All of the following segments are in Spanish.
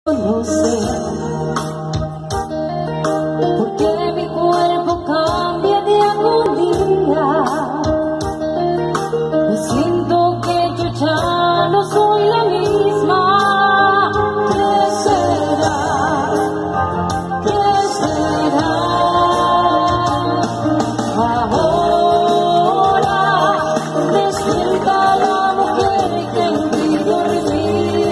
No sé por qué mi cuerpo cambia de agonía. Me siento que yo ya no soy la misma. ¿Qué será? ¿Qué será? Ahora despierta la mujer que en ti dormía.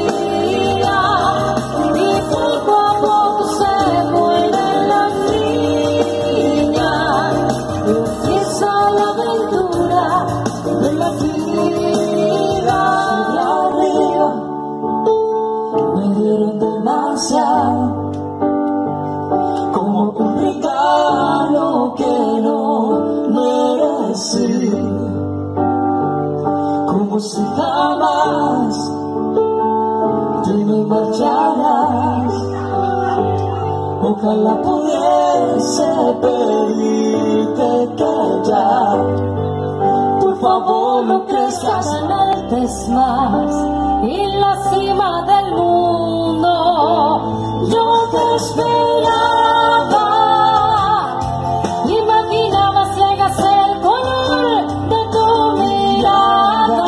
Como un regalo que no merecí, como si jamás te me marcharas. Ojalá pudiese pedirte que ya, por favor, no crezcas antes más en la cima del mundo. Yo te esperaba, imaginaba ciegas el color de tu mirada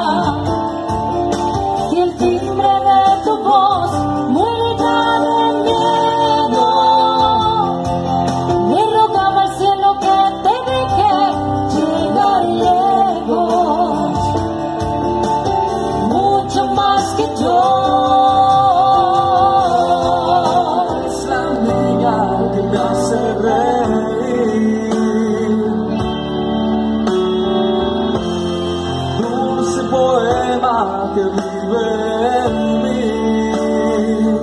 y el timbre de tu voz muerta de miedo. Le rogaba al cielo que te deje llegar lejos, mucho más que yo. Que vive en mí.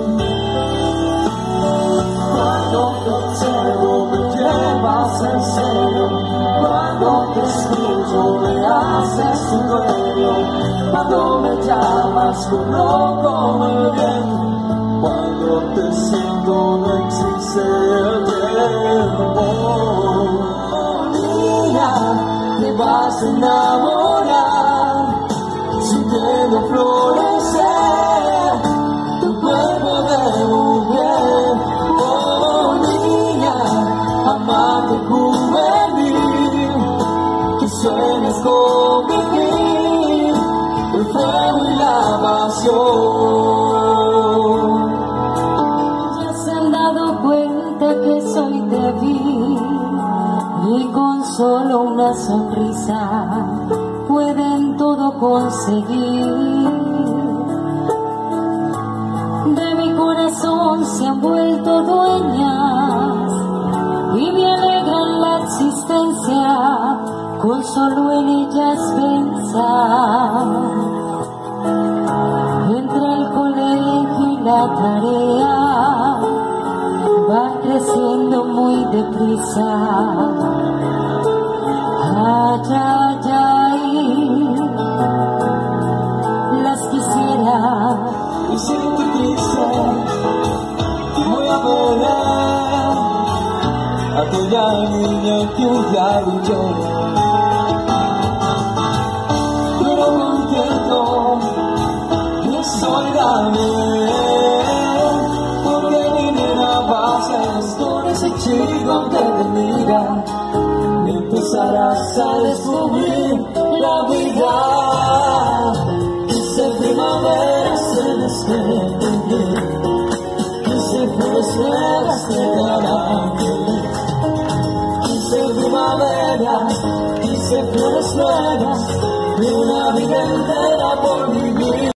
Cuando te observo me llevas en serio, cuando te escucho me haces un dueño, cuando me llamas corro como el viento, cuando te siento no existe el tiempo. Niña, te vas a enamorar sintiendo florecer tu cuerpo de mujer. Oh niña, amante juvenil, que sueñas con vivir el fuego y la pasión. Ya se han dado cuenta que soy débil y con solo una sonrisa pueden todo conseguir. De mi corazón se han vuelto dueñas y me alegran la existencia con solo en ellas pensar. Entre el colegio y la tarea va creciendo muy deprisa. Ay, ay, ay, las quisiera. Y si te triste, voy a ver aquella niña que un día luchó, pero contento que soy también, porque mi nena pasas con ese chico que te mira. Empezarás a descubrir la vida, quise primavera se despierten, quise flores nuevas te darán, quise primavera, quise flores nuevas, de una vida entera por vivir.